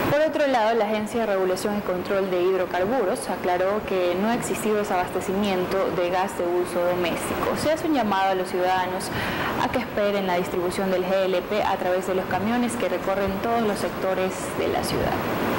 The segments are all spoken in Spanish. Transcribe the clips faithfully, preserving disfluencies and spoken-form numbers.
Por otro lado, la Agencia de Regulación y Control de Hidrocarburos aclaró que no ha existido desabastecimiento de gas de uso doméstico. Se hace un llamado a los ciudadanos a que esperen la distribución del G L P a través de los camiones que recorren todos los sectores de la ciudad.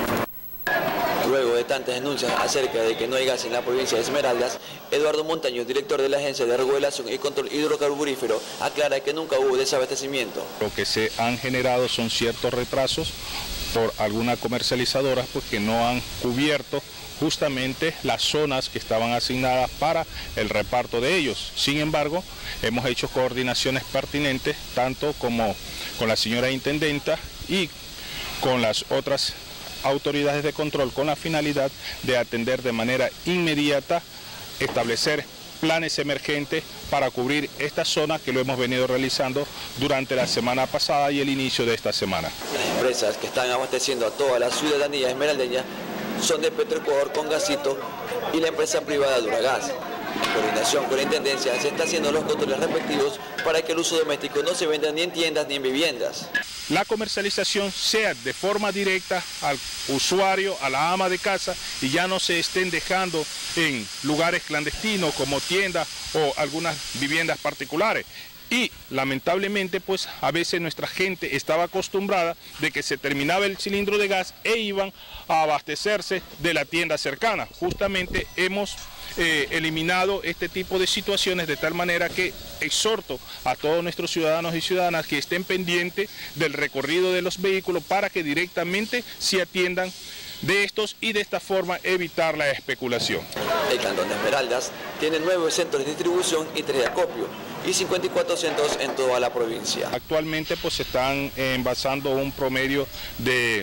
Luego de tantas denuncias acerca de que no hay gas en la provincia de Esmeraldas, Eduardo Montaño, director de la Agencia de Regulación y Control Hidrocarburífero, aclara que nunca hubo desabastecimiento. Lo que se han generado son ciertos retrasos por algunas comercializadoras pues, que no han cubierto justamente las zonas que estaban asignadas para el reparto de ellos. Sin embargo, hemos hecho coordinaciones pertinentes tanto como con la señora intendenta y con las otras autoridades de control con la finalidad de atender de manera inmediata, establecer planes emergentes para cubrir esta zona que lo hemos venido realizando durante la semana pasada y el inicio de esta semana. Las empresas que están abasteciendo a toda la ciudadanía esmeraldeña son de Petroecuador con Gasito y la empresa privada Duragas. En coordinación con la Intendencia se están haciendo los controles respectivos para que el uso doméstico no se venda ni en tiendas ni en viviendas. La comercialización sea de forma directa al usuario, a la ama de casa, y ya no se estén dejando en lugares clandestinos como tiendas o algunas viviendas particulares. Y lamentablemente pues a veces nuestra gente estaba acostumbrada de que se terminaba el cilindro de gas e iban a abastecerse de la tienda cercana. Justamente hemos eh, eliminado este tipo de situaciones de tal manera que exhorto a todos nuestros ciudadanos y ciudadanas que estén pendientes del recorrido de los vehículos para que directamente se atiendan de estos y de esta forma evitar la especulación. El Cantón de Esmeraldas tiene nueve centros de distribución y tres de acopio y cincuenta y cuatro centros en toda la provincia. Actualmente pues se están envasando un promedio de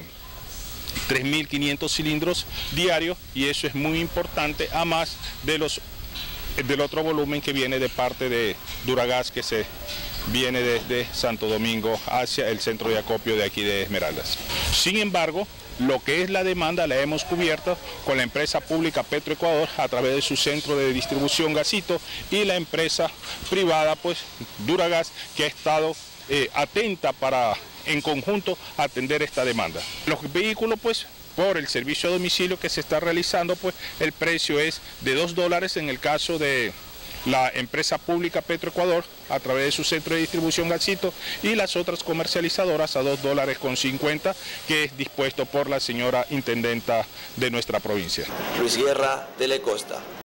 tres mil quinientos cilindros diarios y eso es muy importante, a más de los, del otro volumen que viene de parte de Duragas que se viene desde Santo Domingo hacia el centro de acopio de aquí de Esmeraldas. Sin embargo, lo que es la demanda la hemos cubierto con la empresa pública Petroecuador a través de su centro de distribución Gasito y la empresa privada pues Duragas, que ha estado eh, atenta para en conjunto atender esta demanda. Los vehículos pues por el servicio a domicilio que se está realizando pues el precio es de dos dólares en el caso de la empresa pública Petroecuador a través de su centro de distribución Gasito y las otras comercializadoras a dos dólares con cincuenta, que es dispuesto por la señora intendenta de nuestra provincia. Luis Guerra, Telecosta.